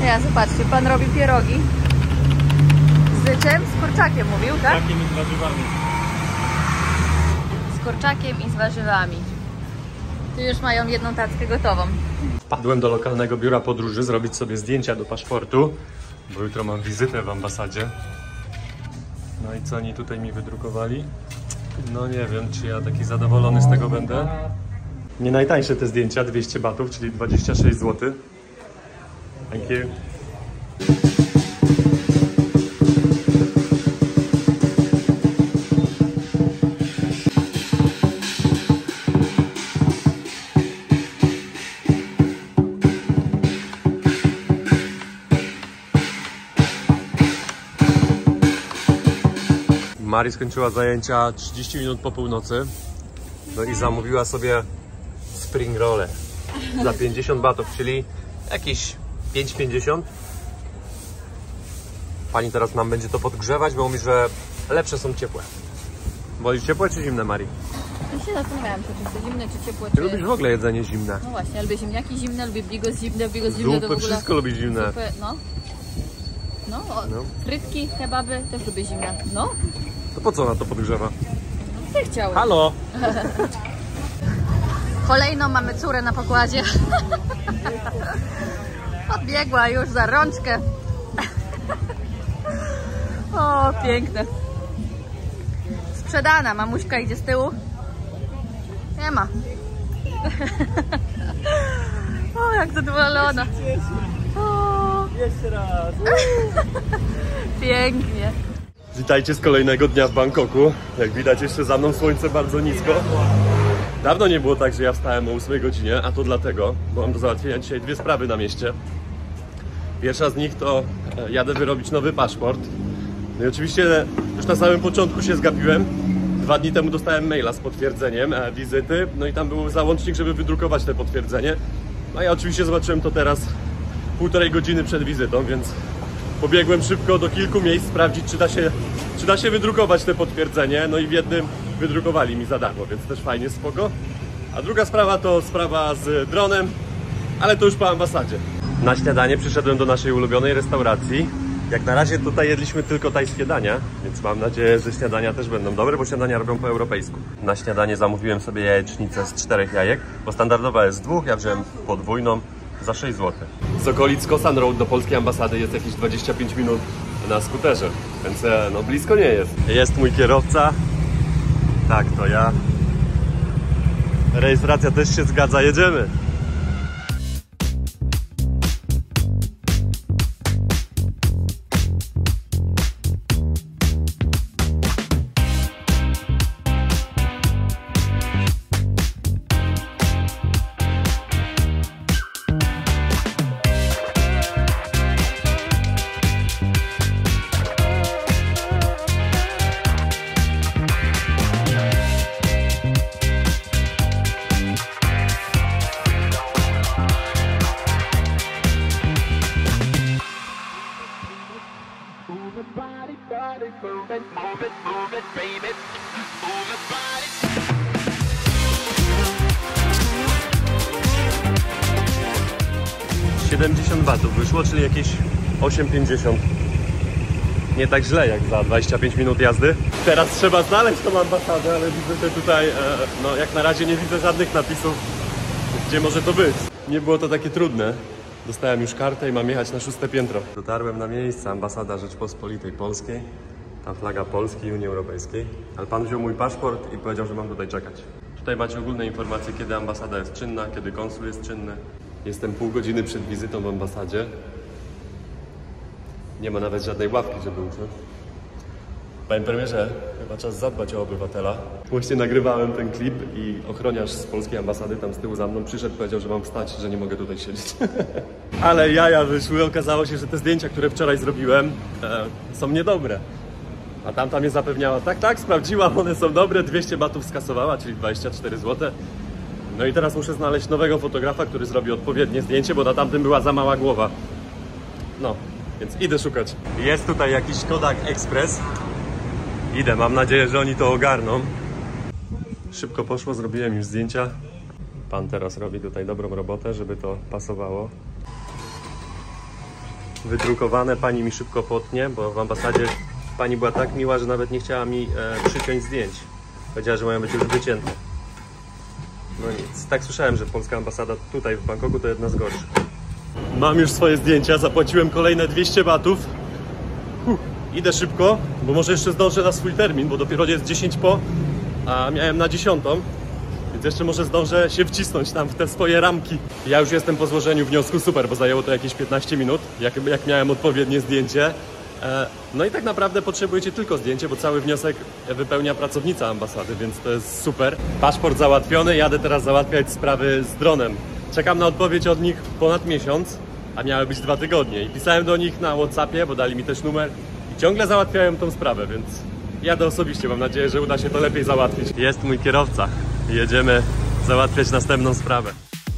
Ja, zobaczcie, pan robi pierogi. Z czym? Z kurczakiem mówił, tak? Z kurczakiem i z warzywami. Z kurczakiem i z warzywami. Tu już mają jedną tackę gotową. Wpadłem do lokalnego biura podróży zrobić sobie zdjęcia do paszportu, bo jutro mam wizytę w ambasadzie. No i co oni tutaj mi wydrukowali? No nie wiem, czy ja taki zadowolony z tego będę. Nie najtańsze te zdjęcia, 200 batów, czyli 26 zł. Thank you. Mari skończyła zajęcia 30 minut po północy. No i zamówiła sobie spring rolle za 50 batów, czyli jakieś 5,50. Pani teraz nam będzie to podgrzewać, bo mówi, że lepsze są ciepłe. Wolisz ciepłe czy zimne, Mari? Ja się zastanawiałam, czy to zimne, czy ciepłe, Ty czy... lubisz w ogóle jedzenie zimne. No właśnie, ja lubię ziemniaki zimne, lubię bigos zimne, to w ogóle... Wszystko lubisz zimne. Zupy, no. No, frytki, kebaby też lubię zimne. No. To po co ona to podgrzewa? No, ty chciałeś. Halo! Kolejną mamy córę na pokładzie. Odbiegła już za rączkę. O, piękne. Sprzedana. Mamuśka idzie z tyłu. Nie ma. O, jak zadowolona. O. Jeszcze raz! Pięknie. Witajcie z kolejnego dnia w Bangkoku. Jak widać, jeszcze za mną słońce bardzo nisko. Dawno nie było tak, że ja wstałem o 8 godzinie, a to dlatego, bo mam do załatwienia dzisiaj dwie sprawy na mieście. Pierwsza z nich to jadę wyrobić nowy paszport. No i oczywiście już na samym początku się zgapiłem. 2 dni temu dostałem maila z potwierdzeniem wizyty, no i tam był załącznik, żeby wydrukować te potwierdzenie. No ja oczywiście zobaczyłem to teraz półtorej godziny przed wizytą, więc pobiegłem szybko do kilku miejsc sprawdzić, czy da się wydrukować te potwierdzenie. No i w jednym wydrukowali mi za darmo, więc też fajnie, spoko. A druga sprawa to sprawa z dronem, ale to już po ambasadzie. Na śniadanie przyszedłem do naszej ulubionej restauracji. Jak na razie tutaj jedliśmy tylko tajskie dania, więc mam nadzieję, że śniadania też będą dobre, bo śniadania robią po europejsku. Na śniadanie zamówiłem sobie jajecznicę z 4 jajek, bo standardowa jest z 2, ja wziąłem podwójną za 6 zł. Z okolic Kosan Road do polskiej ambasady jest jakieś 25 minut na skuterze, więc no blisko nie jest. Jest mój kierowca. Tak, to ja. Rejestracja też się zgadza, jedziemy. Move it, baby. Move it, body. 70 watów wyszło, czyli jakieś 8,50. Nie tak źle jak za 25 minut jazdy. Teraz trzeba znaleźć tą ambasadę, ale widzę, że tutaj no jak na razie nie widzę żadnych napisów, gdzie może to być. Nie było to takie trudne. Dostałem już kartę i mam jechać na 6. piętro. Dotarłem na miejsce, ambasada Rzeczpospolitej Polskiej. Tam flaga Polski i Unii Europejskiej. Ale pan wziął mój paszport i powiedział, że mam tutaj czekać. Tutaj macie ogólne informacje, kiedy ambasada jest czynna, kiedy konsul jest czynny. Jestem pół godziny przed wizytą w ambasadzie. Nie ma nawet żadnej ławki, żeby usiąść. Panie premierze, chyba czas zadbać o obywatela. Właśnie nagrywałem ten klip i ochroniarz z polskiej ambasady tam z tyłu za mną przyszedł, powiedział, że mam wstać, że nie mogę tutaj siedzieć. Ale jaja wyszły, okazało się, że te zdjęcia, które wczoraj zrobiłem, są niedobre. A tamta mnie zapewniała, tak, sprawdziłam, one są dobre, 200 batów skasowała, czyli 24 zł. No i teraz muszę znaleźć nowego fotografa, który zrobi odpowiednie zdjęcie, bo na tamtym była za mała głowa. No, więc idę szukać. Jest tutaj jakiś Kodak Express. Idę, mam nadzieję, że oni to ogarną. Szybko poszło, zrobiłem już zdjęcia. Pan teraz robi tutaj dobrą robotę, żeby to pasowało. wydrukowane. Pani mi szybko potnie, bo w ambasadzie pani była tak miła, że nawet nie chciała mi przyciąć zdjęć. Powiedziała, że mają być już wycięte. No nic, tak słyszałem, że polska ambasada tutaj w Bangkoku to jedna z gorszych. Mam już swoje zdjęcia, zapłaciłem kolejne 200 batów. Idę szybko, bo może jeszcze zdążę na swój termin, bo dopiero jest 10 po, a miałem na 10. Więc jeszcze może zdążę się wcisnąć tam w te swoje ramki. Ja już jestem po złożeniu wniosku, super, bo zajęło to jakieś 15 minut, jak miałem odpowiednie zdjęcie. No i tak naprawdę potrzebujecie tylko zdjęcie, bo cały wniosek wypełnia pracownica ambasady, więc to jest super. Paszport załatwiony, jadę teraz załatwiać sprawy z dronem. Czekam na odpowiedź od nich ponad miesiąc, a miały być 2 tygodnie. I pisałem do nich na WhatsAppie, bo dali mi też numer i ciągle załatwiają tą sprawę, więc jadę osobiście. Mam nadzieję, że uda się to lepiej załatwić. Jest mój kierowca. Jedziemy załatwiać następną sprawę.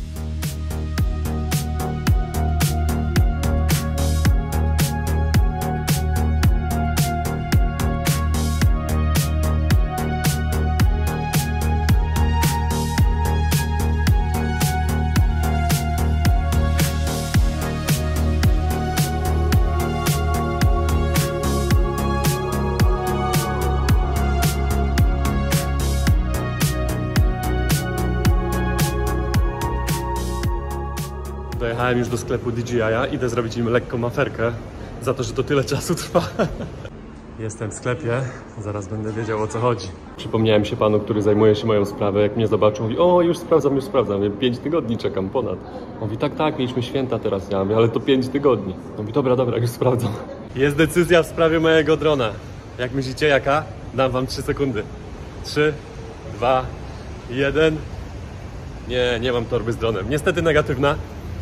Dojechałem już do sklepu DJI, idę zrobić im lekką aferkę za to, że to tyle czasu trwa. Jestem w sklepie, zaraz będę wiedział, o co chodzi. Przypomniałem się panu, który zajmuje się moją sprawę, jak mnie zobaczył, mówi: o, już sprawdzam. Ja 5 tygodni czekam ponad. On mówi: tak, mieliśmy święta teraz. Ja mówię: ale to 5 tygodni. On mówi: dobra, już sprawdzam. Jest decyzja w sprawie mojego drona. Jak myślicie, jaka? Dam wam 3 sekundy. 3, 2, 1. Nie mam torby z dronem. Niestety negatywna.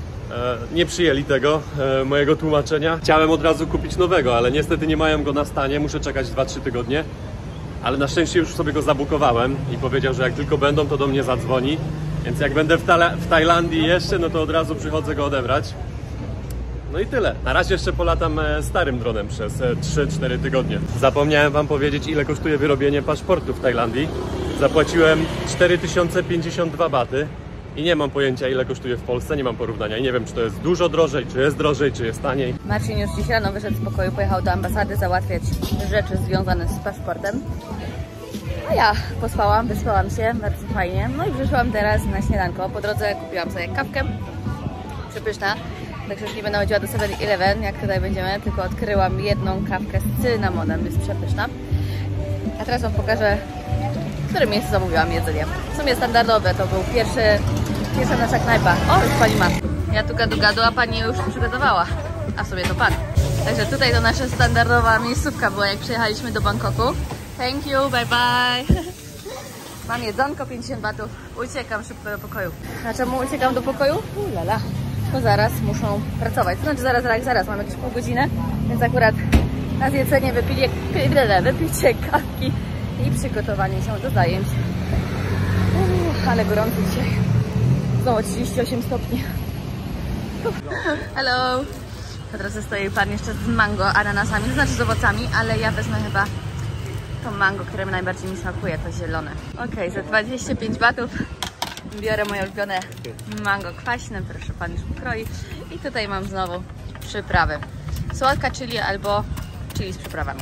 Nie przyjęli tego mojego tłumaczenia. Chciałem od razu kupić nowego, ale niestety nie mają go na stanie. Muszę czekać 2-3 tygodnie. Ale na szczęście już sobie go zabukowałem i powiedział, że jak tylko będą, to do mnie zadzwoni. Więc jak będę w Tajlandii jeszcze, no to od razu przychodzę go odebrać. No i tyle. Na razie jeszcze polatam starym dronem przez 3-4 tygodnie. Zapomniałem wam powiedzieć, ile kosztuje wyrobienie paszportu w Tajlandii. Zapłaciłem 4052 baty. I nie mam pojęcia, ile kosztuje w Polsce, nie mam porównania i nie wiem, czy to jest dużo drożej, czy jest drożej, czy jest taniej. Marcin już dziś rano wyszedł z pokoju, pojechał do ambasady załatwiać rzeczy związane z paszportem. A ja pospałam, wyspałam się, bardzo fajnie. No i przyszłam teraz na śniadanko. Po drodze kupiłam sobie kawkę, przepyszna. Także już nie będę chodziła do 7-Eleven, jak tutaj będziemy, tylko odkryłam jedną kawkę z cynamonem, jest przepyszna. A teraz wam pokażę, w którym miejscu zamówiłam jedzenie. W sumie standardowe, to był pierwsza nasza knajpa. O, już pani ma. Ja tu gadu, a pani już przygotowała. A sobie to pan. Także tutaj to nasza standardowa miejscówka była, jak przyjechaliśmy do Bangkoku. Thank you, bye bye. Mam jedzonko, 50 batów. Uciekam szybko do pokoju. A czemu uciekam do pokoju? Lala. Bo zaraz muszą pracować. To znaczy zaraz, mam jakieś pół godziny, więc akurat na zjedzenie wypicie kawki i przygotowanie się do zajęć. Ale gorąco dzisiaj. Znowu 38 stopni. Hello! Po drodze stoi pan jeszcze z mango, ananasami, to znaczy z owocami, ale ja wezmę chyba to mango, które najbardziej mi smakuje, to zielone. Ok, za 25 batów biorę moje ulubione mango kwaśne, proszę pan już pokroi. I tutaj mam znowu przyprawy. Słodka chili albo chili z przyprawami.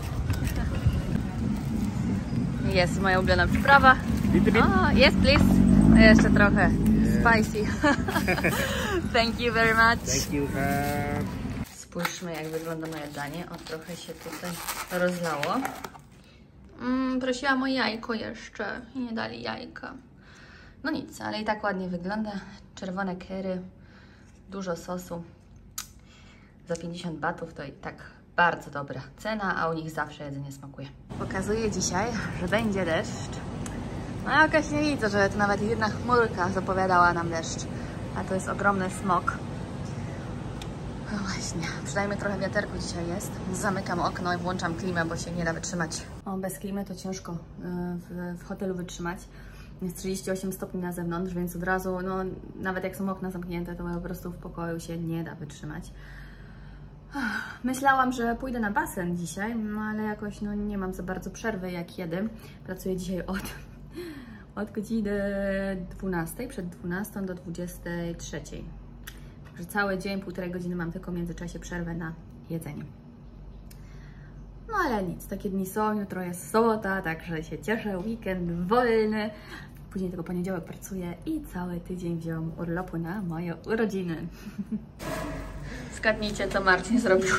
Jest moja ulubiona przyprawa. Oh, yes, please. Jeszcze trochę spicy. Thank you very much. Thank you. Spójrzmy, jak wygląda moje danie. O, trochę się tutaj rozlało. Prosiłam o jajko jeszcze i nie dali jajka. No nic, ale i tak ładnie wygląda. Czerwone curry, dużo sosu. Za 50 batów to i tak bardzo dobra cena, a u nich zawsze jedzenie smakuje. Pokazuję dzisiaj, że będzie deszcz. No jakaś nie widzę, że to nawet jedna chmurka zapowiadała nam deszcz. A to jest ogromny smog. No właśnie, przynajmniej trochę wiaterku dzisiaj jest. Zamykam okno i włączam klimę, bo się nie da wytrzymać. O, bez klimy to ciężko w hotelu wytrzymać. Jest 38 stopni na zewnątrz, więc od razu, no nawet jak są okna zamknięte, to po prostu w pokoju się nie da wytrzymać. Myślałam, że pójdę na basen dzisiaj, no ale jakoś no, nie mam za bardzo przerwy jak jedę. Pracuję dzisiaj od godziny 12, przed 12 do 23. Także cały dzień, 1,5 godziny mam tylko w międzyczasie przerwę na jedzenie. No ale nic, takie dni są, jutro jest sobota, także się cieszę, weekend wolny. Później tylko poniedziałek pracuję i cały tydzień wziąłam urlopu na moje urodziny. Zgadnijcie, co Marcin zrobił.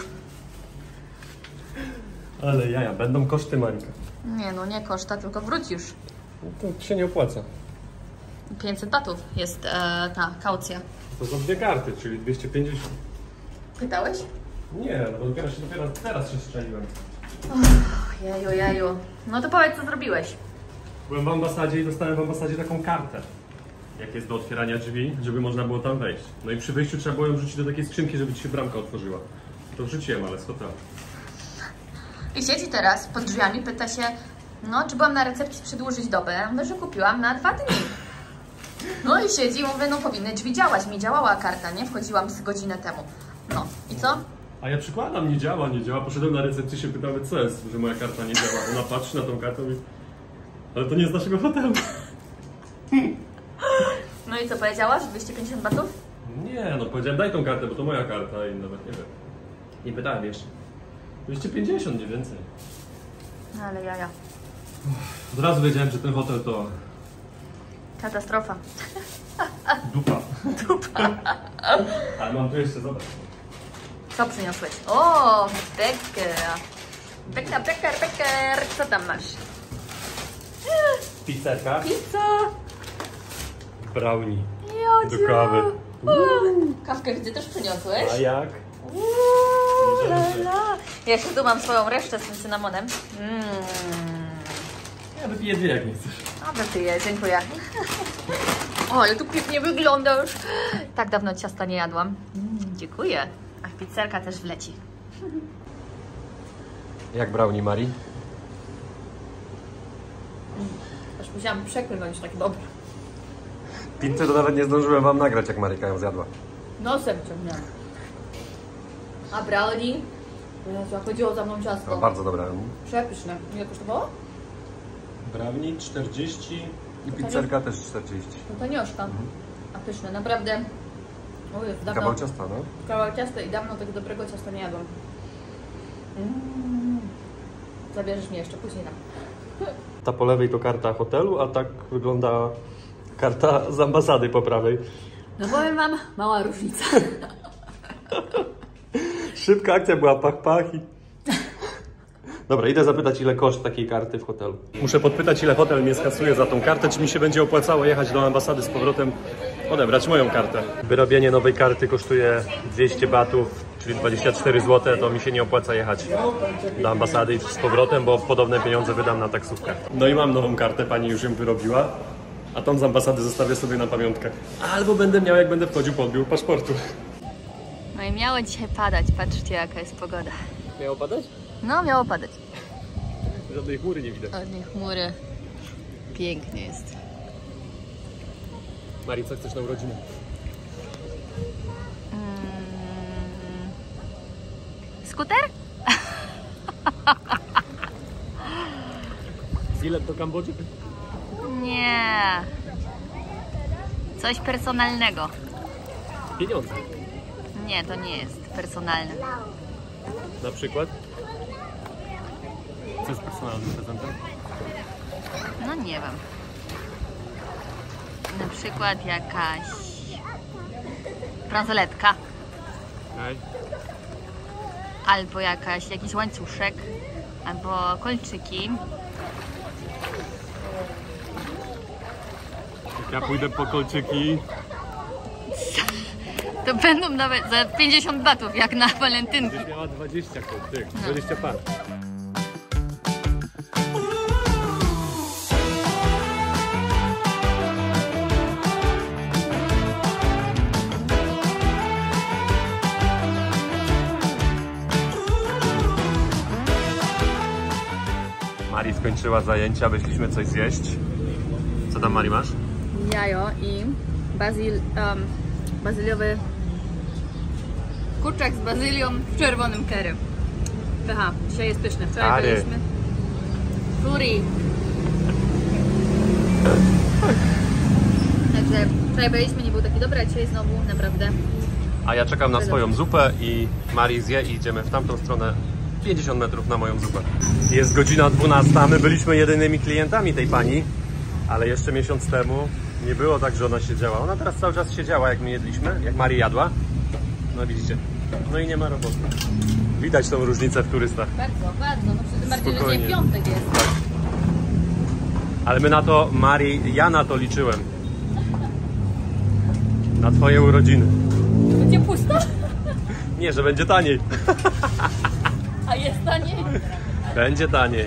Ale jaja, będą koszty, Marika. Nie no, nie koszta, tylko wróć już. No to się nie opłaca. 500 batów jest ta kaucja. To są 2 karty, czyli 250. Pytałeś? Nie, no dopiero teraz się strzeliłem. Jeju. No to powiedz, co zrobiłeś. Byłem w ambasadzie i dostałem w ambasadzie taką kartę, jak jest do otwierania drzwi, żeby można było tam wejść. No i przy wejściu trzeba było ją wrzucić do takiej skrzynki, żeby ci się bramka otworzyła. To wrzuciłem, ale z hotelu. I siedzi teraz pod drzwiami, pyta się, no czy byłam na recepcji przedłużyć dobę? Ja mówię, że kupiłam na 2 dni. No i siedzi, mówię, no powinny drzwi działać. Mi działała karta, nie? Wchodziłam z godzinę temu. No i co? A ja przykładam, nie działa. Poszedłem na recepcję, się pytamy, co jest, że moja karta nie działa. Ona patrzy na tą kartę i... Ale to nie z naszego hotelu. No i co, powiedziałaś? 250 batów? Nie, no powiedziałem, daj tą kartę, bo to moja karta i nawet nie wiem. Nie pytałem jeszcze. 250, nie więcej. No ale jaja. Od razu wiedziałem, że ten hotel to... Katastrofa. Dupa. Ale mam tu jeszcze, zobacz. Co przyniosłeś? O, Becker. Co tam masz? Pizzerka. Pizza. Brownie. Jodziu. Do kawy. Kawkę widzę też przyniosłeś? A jak? La. Ja jeszcze tu mam swoją resztę z tym cynamonem. Ja wypiję 2, jak nie chcesz. A wypiję, dziękuję. O, ale tu pięknie wygląda już. Tak dawno ciasta nie jadłam. Dziękuję. Ach, pizzerka też wleci. Jak brownie, Mari? Aż musiałam przeklnąć, tak dobrze. Pizzę to nawet nie zdążyłem wam nagrać, jak Marika ją zjadła. Nosem ciągnęłam. A brownie? Jezu, chodziło za mną ciasto. No, bardzo dobra. Przepyszne. Ile kosztowało? Brownie 40 i pizzerka też 40. No to nioszka. A pyszne, naprawdę. O Jezu, dawno... Kawał ciasta, no? Kawał ciasta i dawno tego dobrego ciasta nie jadłam. Zabierzesz mnie jeszcze później tam. Ta po lewej to karta hotelu, a tak wygląda karta z ambasady po prawej. No powiem wam, mała różnica. Szybka akcja była, pach i... Dobra, idę zapytać, ile koszt takiej karty w hotelu. Muszę podpytać, ile hotel mnie skasuje za tą kartę, czy mi się będzie opłacało jechać do ambasady z powrotem, odebrać moją kartę. Wyrobienie nowej karty kosztuje 200 batów, czyli 24 zł, to mi się nie opłaca jechać do ambasady z powrotem, bo podobne pieniądze wydam na taksówkę. No i mam nową kartę, pani już ją wyrobiła, a tą z ambasady zostawię sobie na pamiątkę. Albo będę miał, jak będę wchodził po odbiór paszportu. No i miało dzisiaj padać, patrzcie jaka jest pogoda. Miało padać? No, miało padać. Żadnej chmury nie widać. Ładnie chmury. Pięknie jest. Mari, co chcesz na urodziny? Skuter? Bilet do Kambodży? Nie. Coś personalnego. Pieniądze. Nie, to nie jest personalne. Na przykład? Co jest personalnym prezentem? No nie wiem. Na przykład jakaś bransoletka. Okay. Albo jakiś łańcuszek. Albo kolczyki. Jak ja pójdę po kolczyki... To będą nawet za 50 batów, jak na walentynki. Gdzieś miała 20 kolczyk, 20 par. Mari skończyła zajęcia, wyszliśmy coś zjeść. Co tam, Mari, masz? Jajo i bazyliowy kurczak z bazylią w czerwonym curry. Aha, dzisiaj jest pyszny. Wczoraj byliśmy curry. Także wczoraj byliśmy, nie był taki dobry, a dzisiaj znowu naprawdę A ja czekam na swoją zupę i Marii zje i idziemy w tamtą stronę 50 metrów na moją zupę. Jest godzina 12, my byliśmy jedynymi klientami tej pani, ale jeszcze miesiąc temu nie było tak, że ona siedziała. Ona teraz cały czas siedziała, jak my jedliśmy, jak Marii jadła. No widzicie. No i nie ma roboty. Widać tą różnicę w turystach. Bardzo, bardzo. No przy tym bardziej, że Spokojnie. dzień piątek jest. Ale my na to, Marii, ja na to liczyłem. Na twoje urodziny. Będzie pusto? Nie, że będzie taniej. A jest taniej? Będzie taniej.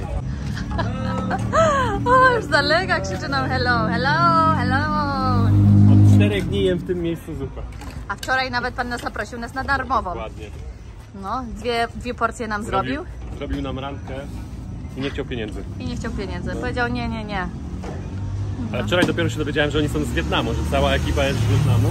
O, już z daleka krzyczy nam hello, hello, hello. Od 4 dni jem w tym miejscu zupę. A wczoraj nawet pan nas zaprosił nas na darmową. Ładnie. No, dwie porcje nam zrobił Zrobił nam randkę i nie chciał pieniędzy. i nie chciał pieniędzy. Powiedział nie, nie, nie. Ale wczoraj dopiero się dowiedziałem, że oni są z Wietnamu, że cała ekipa jest z Wietnamu.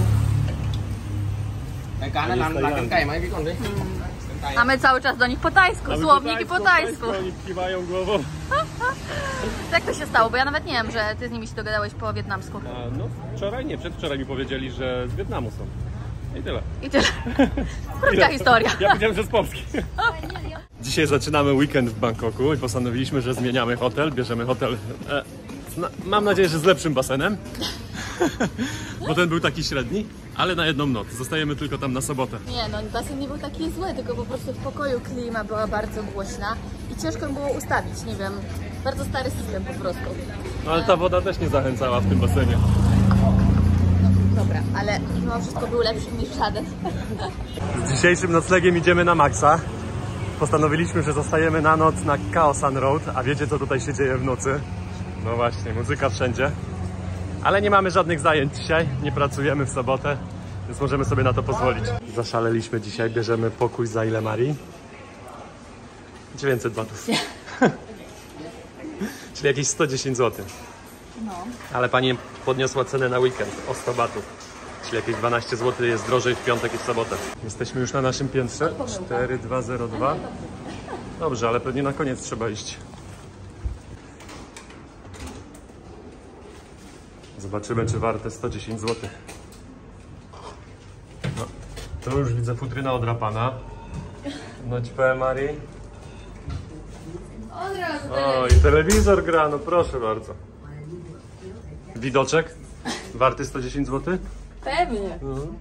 Cái cá nó lăn lăn cánh cày mấy cái con đấy. A my cały czas do nich po tajsku, słowniki po tajsku. Oni kiwają głową. Jak to się stało? Bo ja nawet nie wiem, że ty z nimi się dogadałeś po wietnamsku. A, no wczoraj nie, przedwczoraj mi powiedzieli, że z Wietnamu są. I tyle. I tyle. Krótka historia. Ja powiedziałem, że z Polski. Dzisiaj zaczynamy weekend w Bangkoku i postanowiliśmy, że zmieniamy hotel. Bierzemy hotel, mam nadzieję, że z lepszym basenem. Bo ten był taki średni, ale na jedną noc. Zostajemy tylko tam na sobotę. Nie, no basen nie był taki zły, tylko po prostu w pokoju klima była bardzo głośna i ciężko było ustawić, nie wiem, bardzo stary system po prostu. No ale ta woda też nie zachęcała w tym basenie. No dobra, ale mimo wszystko był lepszy niż żaden. Z dzisiejszym noclegiem idziemy na Maxa. Postanowiliśmy, że zostajemy na noc na Khao San Road, a wiecie co tutaj się dzieje w nocy? No właśnie, muzyka wszędzie. Ale nie mamy żadnych zajęć dzisiaj, nie pracujemy w sobotę, więc możemy sobie na to pozwolić. Zaszaleliśmy dzisiaj, bierzemy pokój za ile, Marii? 900 batów. Czyli jakieś 110 zł. No. Ale pani podniosła cenę na weekend o 100 batów. Czyli jakieś 12 zł jest drożej w piątek i w sobotę. Jesteśmy już na naszym piętrze. 4202. Dobrze, ale pewnie na koniec trzeba iść. Zobaczymy, czy warte 110 zł. No, tu już widzę futryna odrapana. No ci powiem, Marii. Od razu O, i telewizor gra, no proszę bardzo. Widoczek? Warty 110 zł? Pewnie.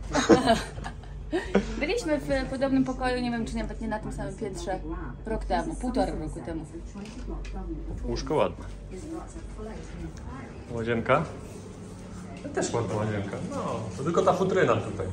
Byliśmy w podobnym pokoju, nie wiem czy nawet nie na tym samym piętrze, rok temu, 1,5 roku temu. Łóżko ładne. Łazienka? Też ładna łazienka. No, to tylko ta futryna tutaj.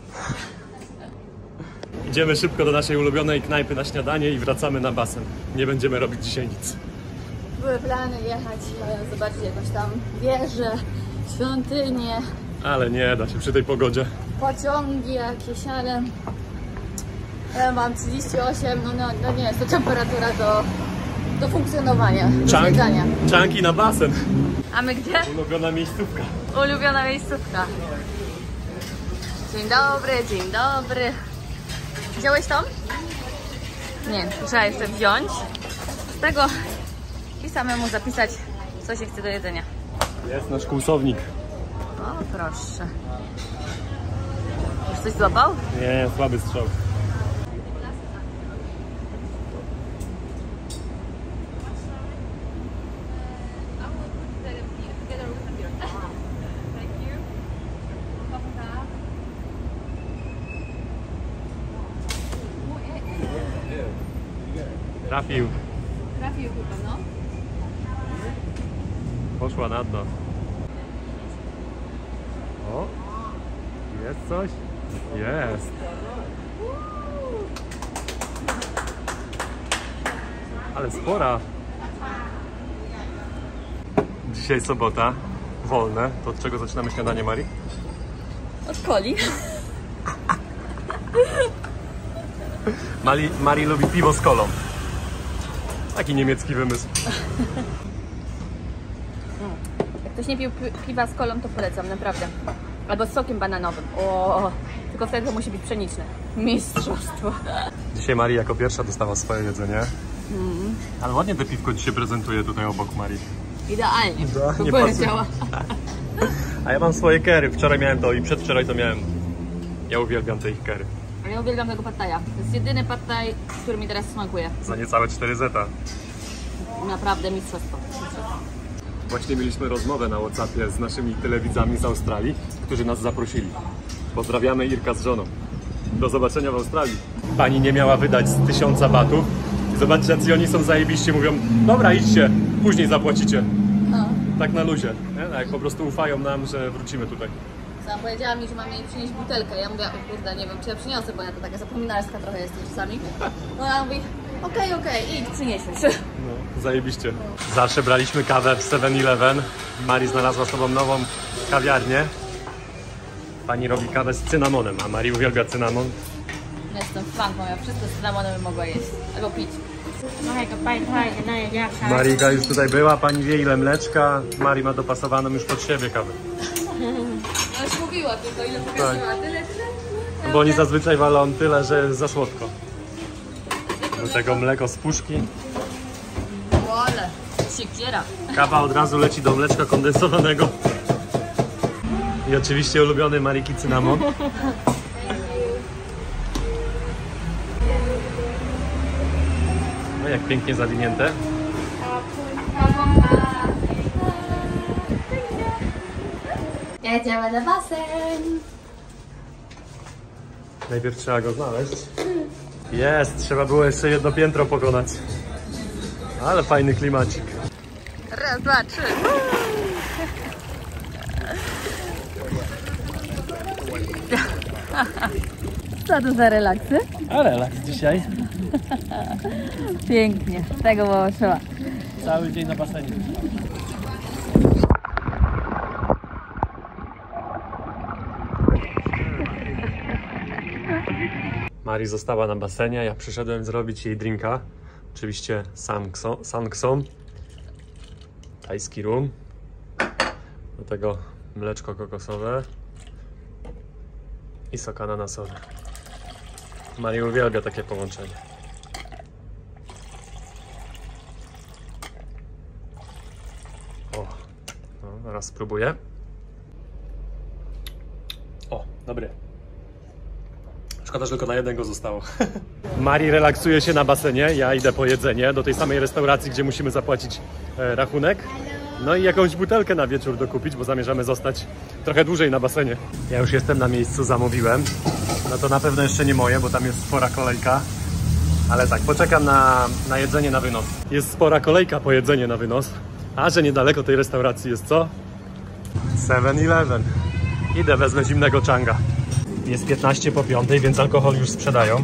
Idziemy szybko do naszej ulubionej knajpy na śniadanie i wracamy na basen. Nie będziemy robić dzisiaj nic. Były plany jechać, zobaczyć jakąś tam wieżę, świątynię, Ale nie da się przy tej pogodzie. pociągi jakieś, ale ja mam 38, no nie jest to temperatura do funkcjonowania, do zwiedzania. Czanki na basen. A my gdzie? Ulubiona miejscówka. Ulubiona miejscówka. Dzień dobry, dzień dobry. Wziąłeś tą? Nie, trzeba jeszcze wziąć z tego i samemu zapisać, co się chce do jedzenia. Jest nasz kłusownik. O, proszę. Już coś złapał? Nie, słaby strzał. Trafił. Trafił chyba, no. Poszła na dno. O, jest coś? Jest. Ale spora. Dzisiaj sobota, wolne. To od czego zaczynamy śniadanie, Marii? Od coli. Marii lubi piwo z kolą. Taki niemiecki wymysł. Jak ktoś nie pił piwa z kolą, to polecam, naprawdę. Albo z sokiem bananowym. O, tylko wtedy to musi być pszeniczne. Mistrzostwo. Dzisiaj Marii jako pierwsza dostała swoje jedzenie. Ale ładnie te piwko dzisiaj prezentuje tutaj obok Marii. Idealnie. Idealnie powiedziała. A ja mam swoje kery. Wczoraj miałem to i przedwczoraj to miałem. Ja uwielbiam te ich curry. A ja uwielbiam tego pad thaja. To jest jedyny pad thai, który mi teraz smakuje. Za niecałe 4 zeta. Naprawdę mistrzostwo. Właśnie mieliśmy rozmowę na WhatsAppie z naszymi telewidzami z Australii, którzy nas zaprosili. Pozdrawiamy Irka z żoną. Do zobaczenia w Australii. Pani nie miała wydać z 1000 batów. I zobaczcie, jacy oni są zajebiście. Mówią, dobra, idźcie, później zapłacicie. No. Tak na luzie. Nie? Tak, po prostu ufają nam, że wrócimy tutaj. Sam powiedziała mi, że mamy jej przynieść butelkę. Ja mówię, o kurde, nie wiem, czy ja przyniosę, bo ja to taka zapominalska trochę jestem czasami. No ja mówi, okej, idź, przyniesiesz. No, zajebiście. Zawsze braliśmy kawę w 7-Eleven. Mari znalazła sobą nową kawiarnię. Pani robi kawę z cynamonem, a Mari uwielbia cynamon. Jestem fanką, ja wszystko z cynamonem bym mogła jeść. Albo pić. Marika już tutaj była, pani wie ile mleczka. Mari ma dopasowaną już pod siebie kawę. Ja już mówiła tylko, ile pokazała, tyle. Bo oni zazwyczaj walą tyle, że jest za słodko. Do tego mleko z puszki. Ole, siekiera. Kawa od razu leci do mleczka kondensowanego. I oczywiście ulubiony Mariki cynamon. No jak pięknie zawinięte. Jedziemy na basen. Najpierw trzeba go znaleźć. Jest, trzeba było jeszcze jedno piętro pokonać. Ale fajny klimacik. Raz, dwa, trzy. Co to za relaksy? A relaks dzisiaj. Pięknie, tego było trzeba. Cały dzień na basenie. Mari została na basenie, ja przyszedłem zrobić jej drinka. Oczywiście Sangsom, tajski rum. Do tego mleczko kokosowe i sok ananasowy. Mari uwielbia takie połączenie. O, no, zaraz spróbuję. O, dobry. Szkoda, że tylko na jednego zostało. Mari relaksuje się na basenie, ja idę po jedzenie do tej samej restauracji, gdzie musimy zapłacić rachunek. No i jakąś butelkę na wieczór dokupić, bo zamierzamy zostać trochę dłużej na basenie. Ja już jestem na miejscu, zamówiłem. No to na pewno jeszcze nie moje, bo tam jest spora kolejka. Ale tak, poczekam na jedzenie na wynos. Jest spora kolejka po jedzenie na wynos. A że niedaleko tej restauracji jest co? 7-Eleven. Idę, wezmę zimnego changa. Jest 15 po 5, więc alkohol już sprzedają.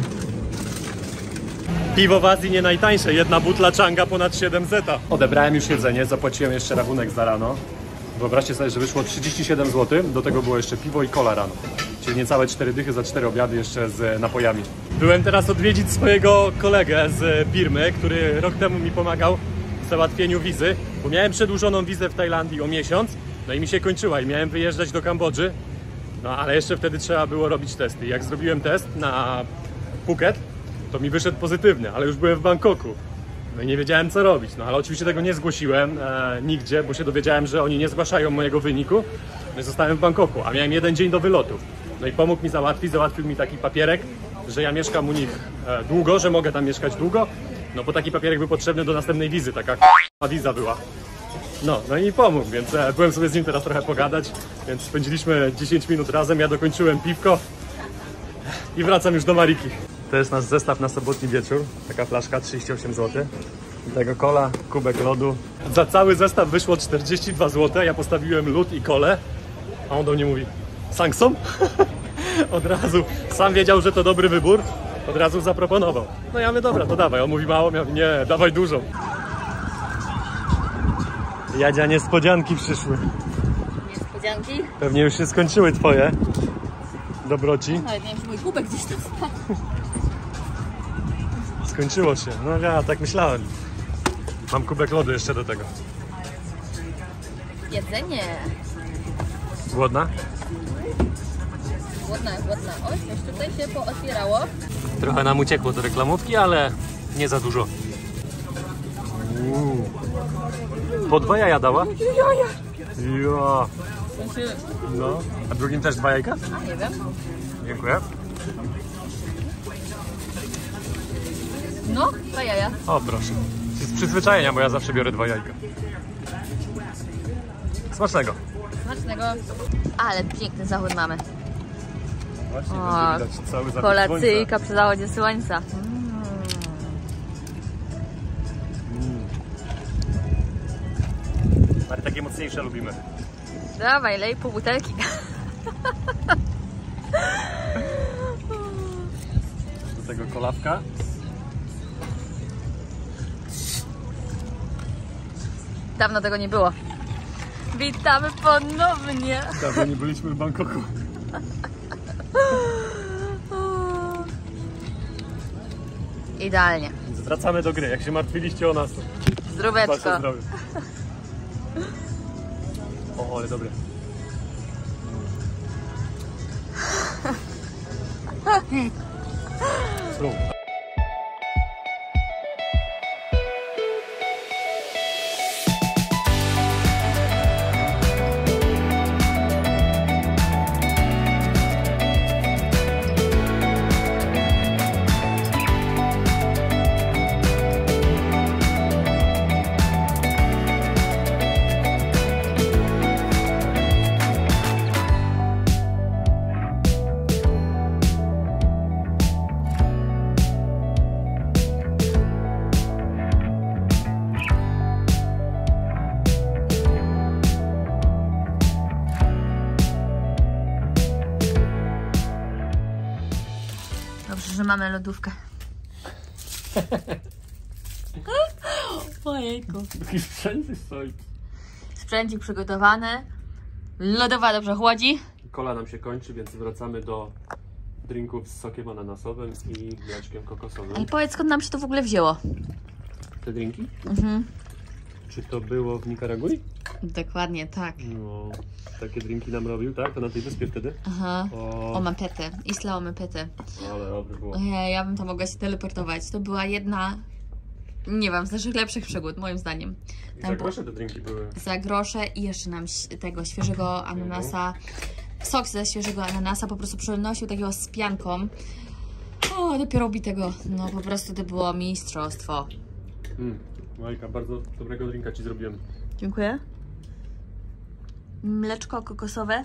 Piwo w Azji nie najtańsze, jedna butla changa ponad 7 zeta. Odebrałem już jedzenie, zapłaciłem jeszcze rachunek za rano. Wyobraźcie sobie, że wyszło 37 zł, do tego było jeszcze piwo i cola rano. Czyli niecałe 4 dychy za 4 obiady jeszcze z napojami. Byłem teraz odwiedzić swojego kolegę z Birmy, który rok temu mi pomagał w załatwieniu wizy, bo miałem przedłużoną wizę w Tajlandii o miesiąc, no i mi się kończyła i miałem wyjeżdżać do Kambodży, no ale jeszcze wtedy trzeba było robić testy. Jak zrobiłem test na Phuket, to mi wyszedł pozytywny, ale już byłem w Bangkoku. No i nie wiedziałem co robić, no ale oczywiście tego nie zgłosiłem nigdzie, bo się dowiedziałem, że oni nie zgłaszają mojego wyniku. No i zostałem w Bangkoku, a miałem 1 dzień do wylotu. No i pomógł mi załatwił mi taki papierek, że ja mieszkam u nich długo, że mogę tam mieszkać długo. No bo taki papierek był potrzebny do następnej wizy, taka wiza była. No i pomógł, więc byłem sobie z nim teraz trochę pogadać, więc spędziliśmy 10 minut razem, ja dokończyłem piwko i wracam już do Mariki. To jest nasz zestaw na sobotni wieczór, taka flaszka 38 zł. Do tego cola, kubek lodu. Za cały zestaw wyszło 42 zł, ja postawiłem lód i kolę, a on do mnie mówi: Sangsom? Od razu, sam wiedział, że to dobry wybór, od razu zaproponował. No ja mówię, dobra, to dawaj. On mówi mało, ja mówię, nie, dawaj dużą. Jadzia, niespodzianki przyszły. Niespodzianki? Pewnie już się skończyły twoje dobroci. Nawet nie wiem, czy mój kubek gdzieś tam spadł. Skończyło się. No ja tak myślałem. Mam kubek lodu jeszcze do tego. Jedzenie. Głodna? Głodna. Oj, coś tutaj się pootwierało. Trochę nam uciekło do reklamówki, ale nie za dużo. Po 2 jaja dała? Ja. No, a drugim też 2 jajka? A nie wiem. Dziękuję. No, 2 jaja. O, proszę. Z przyzwyczajenia, bo ja zawsze biorę 2 jajka. Smacznego. Smacznego. Ale piękny zachód mamy. Właśnie, O, będzie widać cały zapis kolacyjka przy zachodzie słońca. Ale takie mocniejsze lubimy. Dawaj, lej pół butelki. Do tego kolawka. Dawno tego nie było. Witamy ponownie. Dawno nie byliśmy w Bangkoku. Idealnie. Więc wracamy do gry. Jak się martwiliście o nas, to Zdróweczko. wasze zdrowie. O, ale dobre. Zdrowo. Dobrze, że mamy lodówkę. Ojejku. Taki sprzęt stoi. Sprzęcik przygotowany. Lodowa dobrze chłodzi. Kola nam się kończy, więc wracamy do drinków z sokiem ananasowym i mleczkiem kokosowym. Ej, powiedz, skąd nam się to w ogóle wzięło? Te drinki? Mhm. Czy to było w Nikaragui? Dokładnie, tak. No, takie drinki nam robił, tak? To na tej wyspie wtedy? Aha. O, Omepety. Isla Omepety. ale dobre było. Ojej, ja bym tam mogła się teleportować. To była jedna, nie wiem, z naszych lepszych przygód, moim zdaniem. I Tam za było grosze te drinki były. za grosze i jeszcze nam tego świeżego ananasa, sok ze świeżego ananasa po prostu przynosił takiego z pianką. O, dopiero bitego. No po prostu to było mistrzostwo. Majka, bardzo dobrego drinka ci zrobiłem. Dziękuję. Mleczko kokosowe.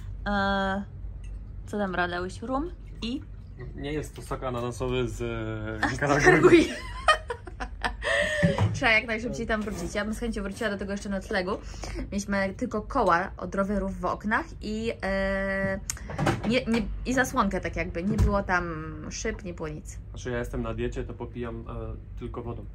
Co tam radałeś? Rum i... Nie jest to sok ananasowy z Nikaragui. Nikaragui. Trzeba jak najszybciej tam wrócić. Ja bym z chęcią wróciła do tego jeszcze noclegu. Mieliśmy tylko koła od rowerów w oknach i, i zasłonkę tak jakby. Nie było tam szyb, nie było nic. Znaczy ja jestem na diecie, to popijam tylko wodą.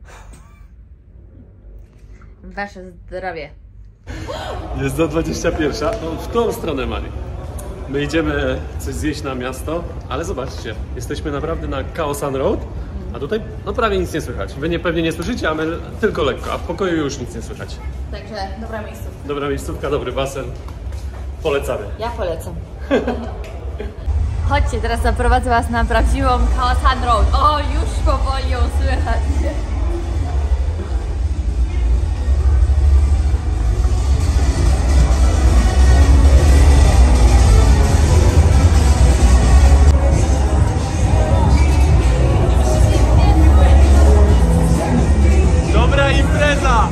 Wasze zdrowie. Jest za 21. No, w tą stronę, Mari. My idziemy coś zjeść na miasto, ale zobaczcie, jesteśmy naprawdę na Khao San Road, a tutaj no prawie nic nie słychać. Wy pewnie nie słyszycie, a my tylko lekko, a w pokoju już nic nie słychać. Także dobra miejscówka. Dobra miejscówka, dobry basen. Polecamy. Ja polecam. Chodźcie, teraz zaprowadzę Was na prawdziwą Khao San Road. O, już powoli ją słychać. Dobra impreza!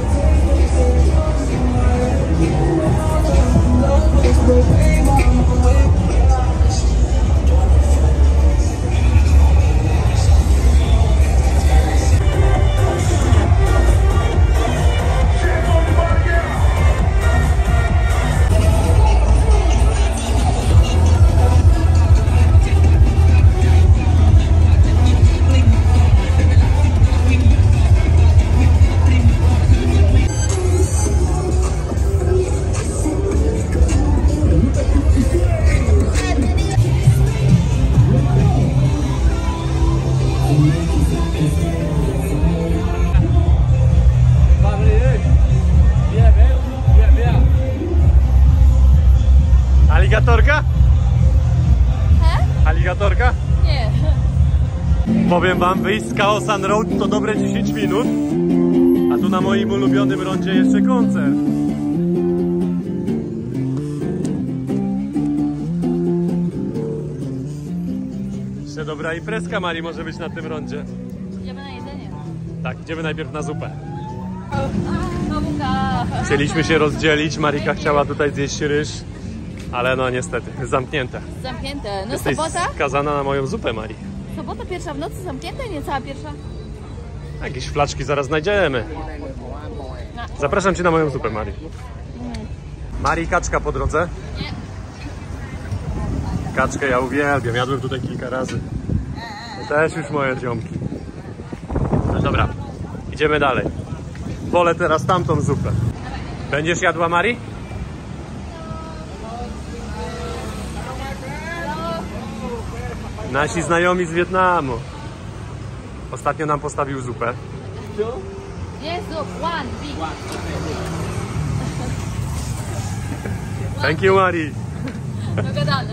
Aligatorka? Aligatorka? Nie. Powiem wam, wyjść z Khao San Road to dobre 10 minut, a tu na moim ulubionym rondzie jeszcze koncert. Dobra, imprezka Mari może być na tym rondzie. Idziemy na jedzenie. Tak, idziemy najpierw na zupę. Znowu kawa. Chcieliśmy się rozdzielić, Marika chciała tutaj zjeść ryż, ale no niestety, zamknięte. Zamknięte. No Jesteś sobota? skazana na moją zupę, Mari. Sobota pierwsza w nocy zamknięte, nie cała pierwsza. Jakieś flaczki zaraz znajdziemy. Zapraszam cię na moją zupę, Mari. Mari, kaczka po drodze? Nie. Kaczkę ja uwielbiam, jadłem tutaj kilka razy. To też już moje ziomki. No dobra, idziemy dalej. Wolę teraz tamtą zupę. Będziesz jadła, Mari? Nasi znajomi z Wietnamu. Ostatnio nam postawił zupę. Nie zup, one, big. Thank you, Mari. Dogadane.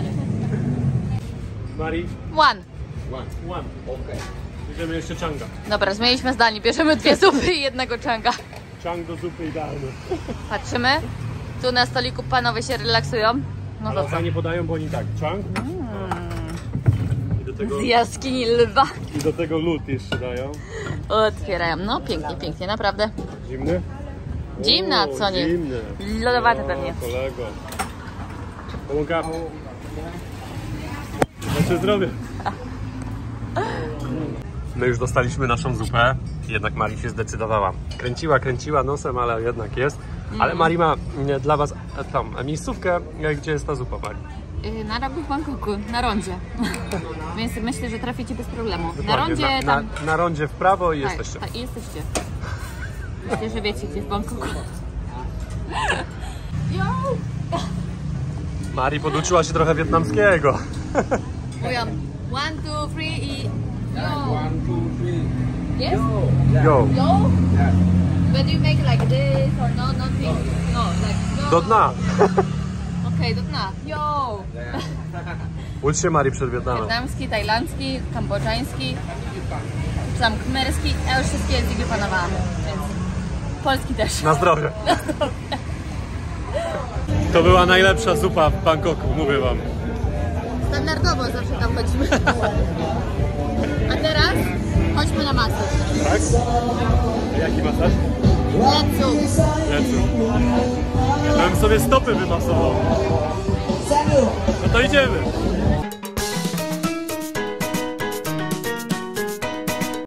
Mari, One. one. Okay. Bierzemy jeszcze changa. Dobra, zmieniliśmy zdanie. Bierzemy 2 zupy i 1 czanga. Chang do zupy idealny. Patrzymy. Tu na stoliku panowie się relaksują. No Ale to co? fajnie podają, bo oni tak, chang. I do tego, Z jaskini lwa. i do tego lód jeszcze dają. Otwierają. No pięknie, pięknie, naprawdę. Zimny? Zimna, O, co nie? Zimny. Lodowate O, pewnie. Kolego. Połąka. Nasze zdrowie. My już dostaliśmy naszą zupę, jednak Mari się zdecydowała. Kręciła nosem, ale jednak jest. Ale Mari ma dla was tam miejscówkę, gdzie jest ta zupa, Mari. Na rogu w Bangkoku, na rondzie. Więc myślę, że traficie bez problemu. Na Dokładnie, rondzie tam... na rondzie w prawo i Tak, jesteście. tak, i jesteście. Myślę, że wiecie, gdzie w Bangkoku. Yo! Mari poduczyła się trochę wietnamskiego. Mówią 1, 2, 3 i... Yo! Yes? Yo, Yo? But you make like this or no, nothing? No, like yo. do dna. Okej, do dna. Yo! Ucz się, Mari, przed Wietnamem. Wietnamski, tajlandzki, kambodżański, tam khmerski, ja już wszystkie języki panowałam, więc polski też. Na zdrowie. To była najlepsza zupa w Bangkoku, mówię wam. Standardowo zawsze tam chodzimy. A teraz chodźmy na masaż. Tak? Jaki masaż? Lecu. Lecę. Ja bym sobie stopy wymasował. No to idziemy.